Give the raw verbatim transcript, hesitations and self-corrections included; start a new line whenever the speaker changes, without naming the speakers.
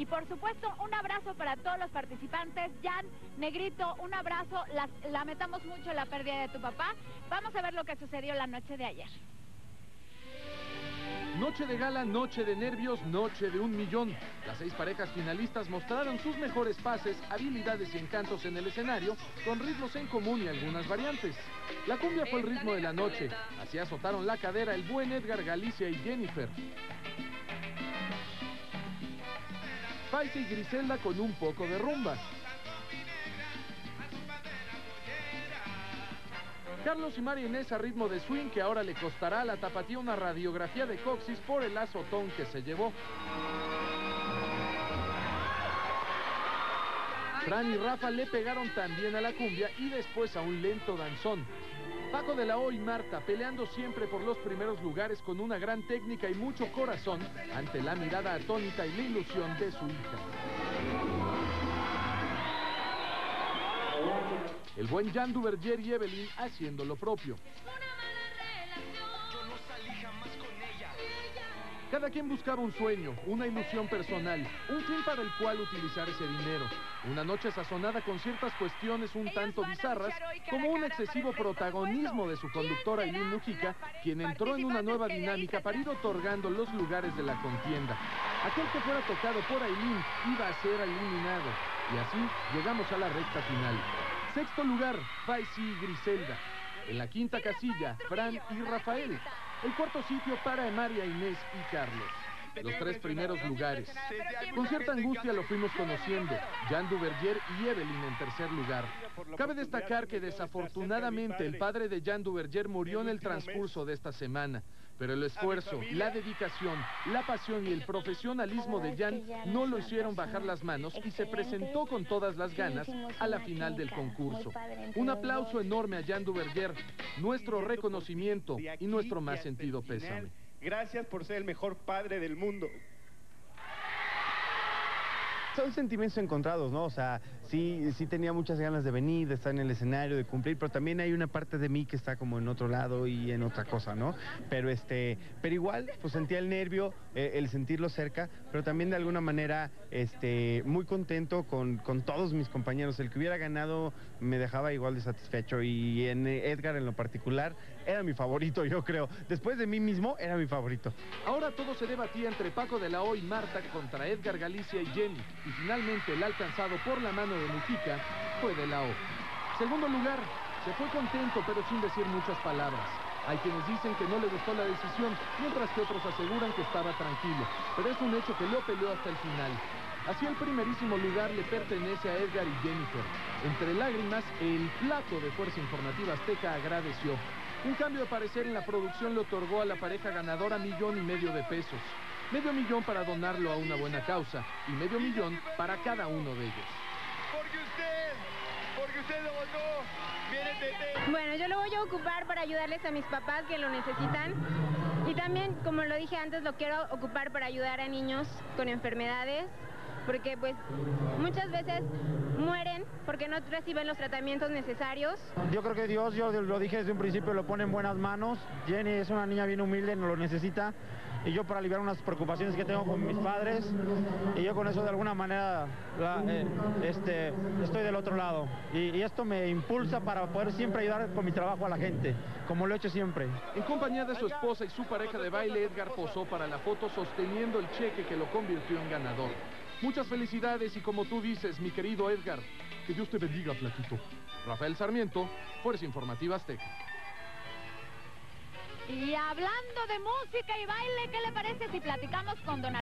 Y por supuesto, un abrazo para todos los participantes. Jan, Negrito, un abrazo. Las, lamentamos mucho la pérdida de tu papá. Vamos a ver lo que sucedió la noche de ayer.
Noche de gala, noche de nervios, noche de un millón. Las seis parejas finalistas mostraron sus mejores pases, habilidades y encantos en el escenario, con ritmos en común y algunas variantes. La cumbia fue el ritmo de la noche. Así azotaron la cadera el buen Edgar Galicia y Jennifer. Faisy y Griselda con un poco de rumba. Carlos y María Inés a ritmo de swing, que ahora le costará a la tapatía una radiografía de coxis por el azotón que se llevó. Fran y Rafa le pegaron también a la cumbia y después a un lento danzón. Paco de la O y Marta peleando siempre por los primeros lugares con una gran técnica y mucho corazón ante la mirada atónita y la ilusión de su hija. El buen Jan Duverger y Evelyn haciendo lo propio. Cada quien buscaba un sueño, una ilusión personal, un fin para el cual utilizar ese dinero. Una noche sazonada con ciertas cuestiones un tanto bizarras, como un excesivo protagonismo de su conductora Aileen Mujica, quien entró en una nueva dinámica para ir otorgando los lugares de la contienda. Aquel que fuera tocado por Aileen iba a ser eliminado. Y así llegamos a la recta final. Sexto lugar, Faisy y Griselda. En la quinta casilla, Fran y Rafael. El cuarto sitio para María Inés y Carlos. Los tres primeros lugares. Con cierta angustia lo fuimos conociendo. Jan Duverger y Evelyn en tercer lugar. Cabe destacar que desafortunadamente el padre de Jan Duverger murió en el transcurso de esta semana. Pero el esfuerzo, la dedicación, la pasión y el profesionalismo de Jan no lo hicieron bajar las manos y se presentó con todas las ganas a la final del concurso. Un aplauso enorme a Jan Duverger, nuestro reconocimiento y nuestro más sentido pésame.
Gracias por ser el mejor padre del mundo.
Son sentimientos encontrados, ¿no? O sea, sí, sí tenía muchas ganas de venir, de estar en el escenario, de cumplir, pero también hay una parte de mí que está como en otro lado y en otra cosa, ¿no? Pero este, pero igual, pues sentía el nervio, eh, el sentirlo cerca, pero también de alguna manera, este, muy contento con, con todos mis compañeros. El que hubiera ganado me dejaba igual de satisfecho y en Edgar en lo particular era mi favorito, yo creo. Después de mí mismo, era mi favorito.
Ahora todo se debatía entre Paco de la O y Marta contra Edgar Galicia y Jenny. Y finalmente el alcanzado por la mano de Mujica fue de la O. Segundo lugar, se fue contento pero sin decir muchas palabras. Hay quienes dicen que no le gustó la decisión, mientras que otros aseguran que estaba tranquilo. Pero es un hecho que lo peleó hasta el final. Así el primerísimo lugar le pertenece a Edgar y Jennifer. Entre lágrimas, el plato de Fuerza Informativa Azteca agradeció. Un cambio de parecer en la producción le otorgó a la pareja ganadora millón y medio de pesos. Medio millón para donarlo a una buena causa y medio millón para cada uno de ellos.
Porque usted, porque usted lo votó, viene Tete.
Bueno, yo lo voy a ocupar para ayudarles a mis papás que lo necesitan. Y también, como lo dije antes, lo quiero ocupar para ayudar a niños con enfermedades. Porque pues muchas veces mueren porque no reciben los tratamientos necesarios.
Yo creo que Dios, yo lo dije desde un principio, lo pone en buenas manos. Jenny es una niña bien humilde, no lo necesita. Y yo para aliviar unas preocupaciones que tengo con mis padres, y yo con eso de alguna manera la, eh, este, estoy del otro lado. Y, y esto me impulsa para poder siempre ayudar con mi trabajo a la gente, como lo he hecho siempre.
En compañía de su esposa y su pareja de baile, Edgar posó para la foto sosteniendo el cheque que lo convirtió en ganador. Muchas felicidades y como tú dices, mi querido Edgar, que Dios te bendiga, flaquito. Rafael Sarmiento, Fuerza Informativa Azteca.
Y hablando de música y baile, ¿qué le parece si platicamos con Don